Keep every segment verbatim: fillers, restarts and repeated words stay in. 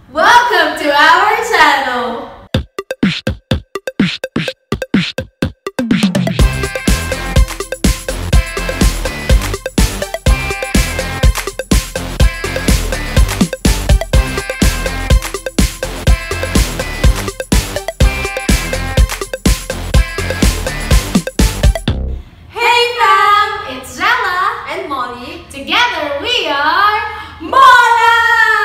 Welcome to our channel! Hey fam! It's Jella and Molie. Together we are MoLa!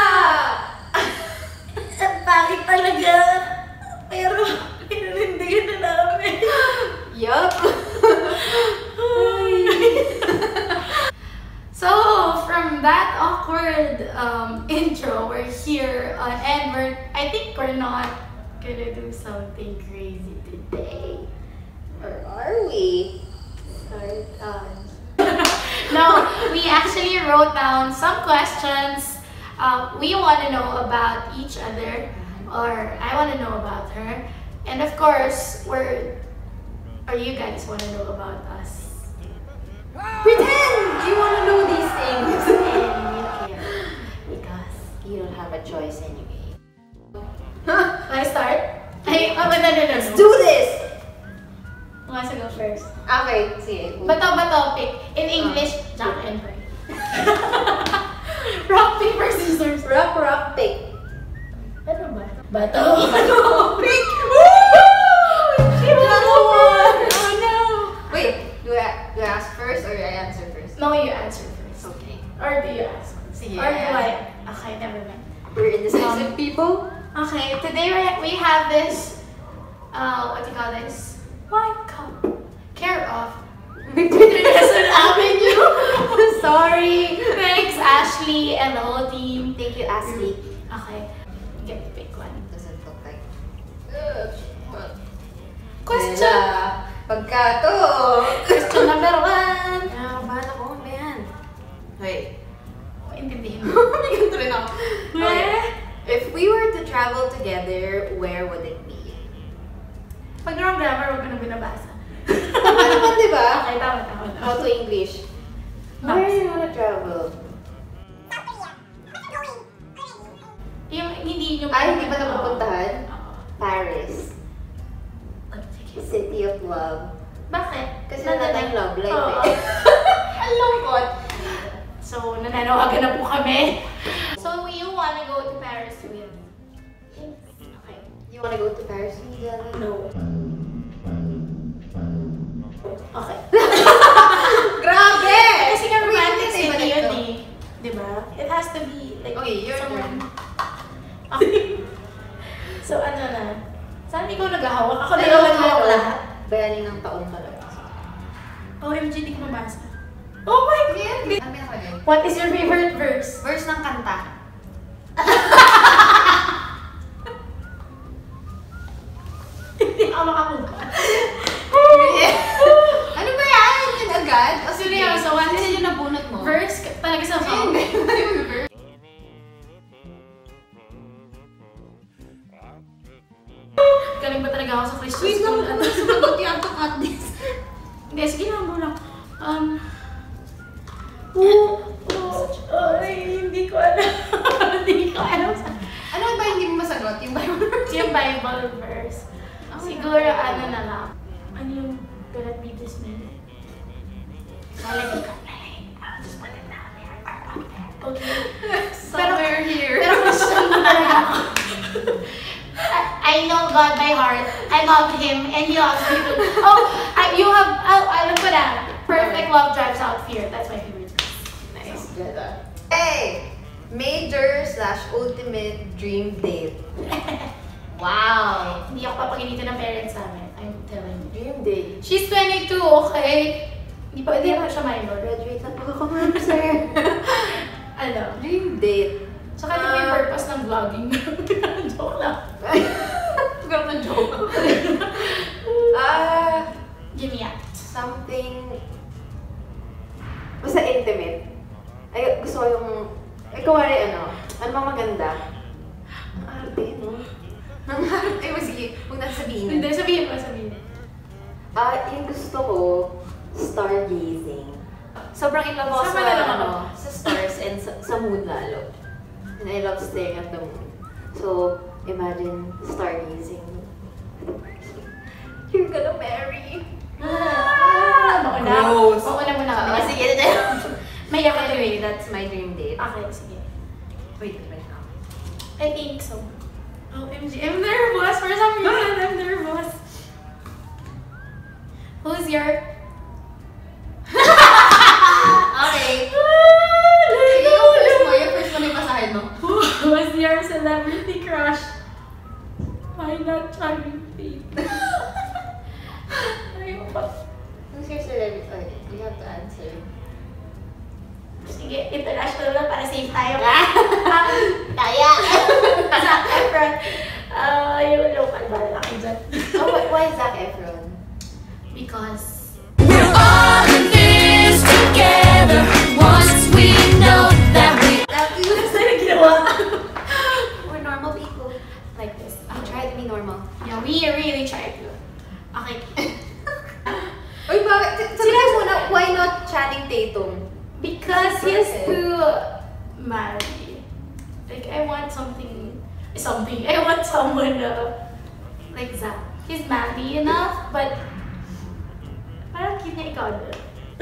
Bakit talaga? Pero pinanindigan na namin. Yup. So, from that awkward um, intro, we're here uh, and we're, I think we're not gonna do something crazy today. Or are we? Start on. No, we actually wrote down some questions uh, we want to know about each other, or I want to know about her, and of course, we're, or you guys want to know about us. Pretend you want to know these things. And you care, because You don't have a choice anyway. I start? Ay, oh, no, no, no, Let's no. do this! Who wants to go first? Okay, sige. Bato, bato, pick. In English, Jack and Ray. Rock, paper, scissors. Rock, rock, pick. Ano ba? Bato. Bato, pick! She was the one! Oh no! Wait, do I, do I ask first or do I answer first? No, you answer first. Okay. Or do you ask? Sige. Or do I? Okay, never mind. We're indecisive people. Okay, today we we have this, uh, what do you call this? White cup. Care of Victorian Avenue. Sorry. Thanks, Ashley and the whole team. Thank you, Ashley. Okay, get to pick one. Doesn't look like... Question. Jella, pagka to. Question number one. Ah, bahala ko. Ano ba yan? Wait. Intindihin mo. Ganito rin ako. Eh? If we were to travel together, where would it be? Pag wrong grammar, huwag ka na binabasa. Ano ba, di ba? Okay, tama, tama. How to English? Where do you wanna travel? Yung hindi nyo... Ay, hindi pa napupuntahan? Oo. Paris. Sige. City of Love. Bakit? Kasi wala tayong love life Oo. eh. Ang lungkot. So, nananawagan na po kami. So, you wanna go to Paris with? Okay. You wanna go to Paris with Jella? No. Okay. Grabe! Kasi nga romantic Wait, city wait, yun wait. eh. Diba? It has to be like Okay, your somewhere. turn. Okay. So, ano na? Saan ikaw naghahawak? Ako Ay, naghahawak ako. lahat. Bayani ng taon talaga. O M G, di ko mabasa. Oh my God! Ano yung kagay? What is your favorite verse? Verse ng kanta. Hindi ako makakuha. Ano ba yan? Yun agad? O Seryoso, what is yung nabunot mo? Verse ka- talaga sa song? Hindi. Ano yung verse? Galing ba talaga ako sa Christian Wait school? lang, sumagot you have to cut this. Hindi, sige lang mo lang. Um... Oh, oh, ay, hindi ko alam. Hindi ko alam sa... Ano ba hindi mo masagot? Yung Bible verse? Yung Bible verse. Siguro ano na lang. Ano yung will it be this minute? Lalagay ko. Lalagay. I'll just put it down there. Okay. Somewhere here. Pero Christian na talaga ako. I, I know God by heart. I love Him and He loves me too. Oh, I, you have, oh, alam ko na. Perfect love drives out fear. That's my favorite. Nice. Hey! Major slash ultimate dream date. Wow! Hindi ako papaginitan ng parents namin. I'm telling you. Dream date. She's twenty-two, okay? Hindi pa, hindi pa siya minor. Graduate na po ako, ma'am, sir. Ano? Dream date. Tsaka ito pa yung purpose ng vlogging. Joke lang. Huwag na joke. Ah, Give me out. something... Basta intimate. Ay, gusto ko yung... Ay, kumari ano, ano bang maganda? Ang arte, no? Ang arte. Ay, sige, huwag na sabihin. Hindi, sabihin mo, sabihin. Ah, yung gusto ko, stargazing. Sobrang in love ako Sama sa, na lang ano, sa stars and sa, sa moon lalo. And I love staring at the moon. So, imagine stargazing. You're gonna marry. Ah, mauna. Gross. Mauna muna. Ah, sige. May ako Anyway, that's my dream date. Okay, sige. Wait, wait now. I think so. O M G, I'm nervous. For some reason, I'm nervous. Who's your... Okay. Ikaw Yung first mo, yung first mo na ipasahin mo. Who was your celebrity crush? Why not Charlie Pete? Ayaw pa. Who's your celebrity? Okay, you have to answer. Sige, international na para safe tayo. Kaya! Zac Efron. Ah, yung local ba? Laki dyan. Oh, why, why Zac Efron? Because We're all in this together. Once we know that we That you Saan yung ginawa? We're normal people. Like this. I try to be normal. Yeah, we really try to. Okay. Uy, bakit? Sila muna, why not Channing Tatum? Because he has to marry. Like, I want something, something, I want someone uh, like Zac. He's manly enough, but parang cute niya ikaw doon.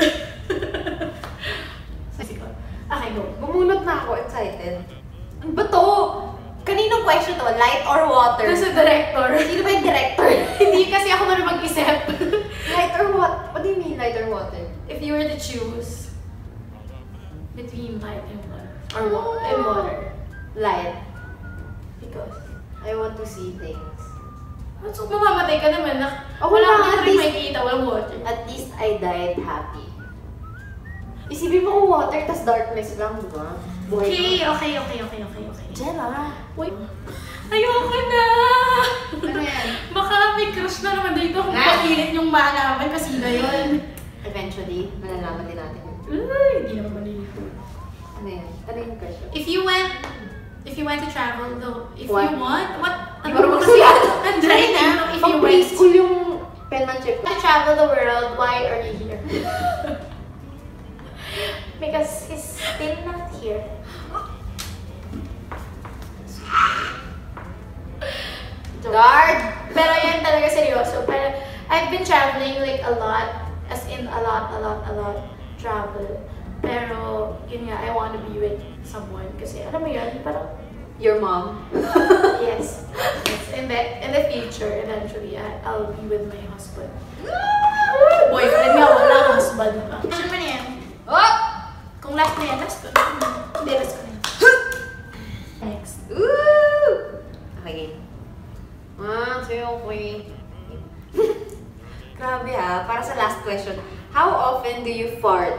Okay, go. Bumunot na ako, excited. Ano ba to? Kaninong question to? Light or water? Ito sa director. Sino ba yung director? Hindi kasi ako marunong mag-isip. Light or what? What do you mean light or water? If you were to choose between light and water, or wa- and water, Light. because I want to see things. so, mamamatay ka naman na Ako wala na, kang at rin least- makikita, walang water. At least I died happy. Isipin mo kung water tas darkness lang, di ba? Buhay Okay, na. okay, okay, okay, okay, okay. Jella. Wait. Ayoko na! Ano yan? Baka may crush na naman dito kung Ah! pakilit yung malaman ko sino yun. Eventually, malalaman din natin. Uy, hindi naman malilito. Ano yan? Ano yung crush? If you went, if you went to travel though, if What? you want, what? Di ba magsusulat? Ang dry na. If you Pang went preschool yung penmanship ko. to travel the world, why are you here? Because he's still not here. Guard! Pero yan talaga seryoso. Pero I've been traveling like a lot, as in a lot, a lot, a lot travel. Pero yun nga, I want to be with someone kasi alam mo yun, parang Your mom. yes, yes. In the in the future, eventually, I, I'll be with my husband. Boyfriend nga, wala husband pa. Ano man yan? Oh! Kung last na yan, last ko na. Hindi, last ko na yan. Next. Woo! Okay. One, two, three. Grabe ha, para sa last question. How often do you fart?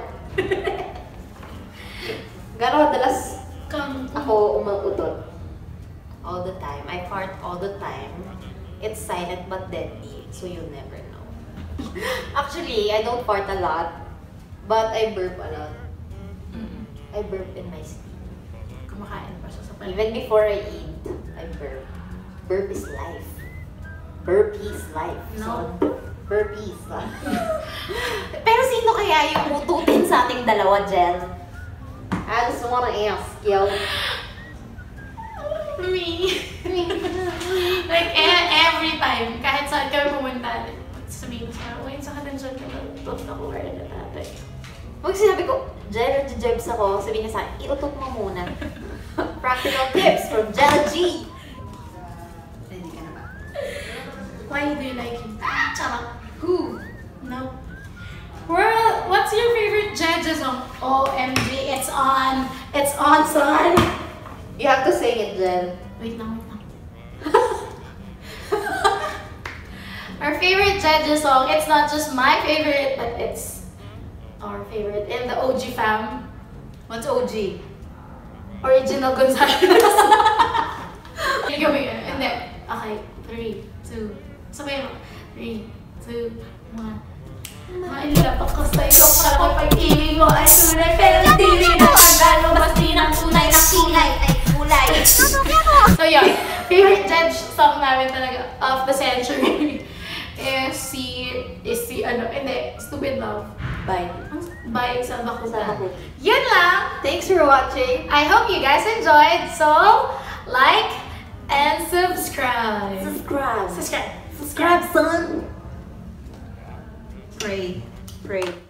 Gano'n kadalas Kung, ako umuutot? All the time. I fart all the time. It's silent but deadly, so you'll never know. Actually, I don't fart a lot, but I burp a lot. I burp in my sleep. kumakain pa siya sa paligid. Even before I eat, I burp. Burp is life. Burp is life. No. So, burpees. Pero sino kaya yung ututin sa ating dalawa, Jel? I just wanna ask, yo. Me. Like, e- every time, kahit saan kami pumunta, sabihin ko siya, uy, sa katensyon ka na, tot ako or na tatay. Pag sinabi ko, Jel, jibs ako, sabihin niya sa akin, iutot mo muna. Practical tips from Jella G. Ready ka na ba? Why do you like him? Charot. Who? No. Well, what's your favorite Judges song? O M G, it's on. It's on, son. You have to sing it, Jel. Wait lang, wait lang. Our favorite Judges song, it's not just my favorite, but it's our favorite in the O G fam. What's O G? Original Gonzales. Hindi kami yun. Hindi. Okay. Three, two. Sabay mo. Three, two, one. Mailapag ko sa ito para ko pag-ibig mo ay tunay. Pero di rin ang pagdalo, mas di ng tunay na kulay ay kulay. So yun, favorite judge song namin talaga of the century is si, is si ano, hindi, Stupid Love. Bye. By Salbakuta. Salbakuta. Yun lang. Thanks for watching. I hope you guys enjoyed. So, like, subscribe. Subscribe. Subscribe, son. Pray. Pray.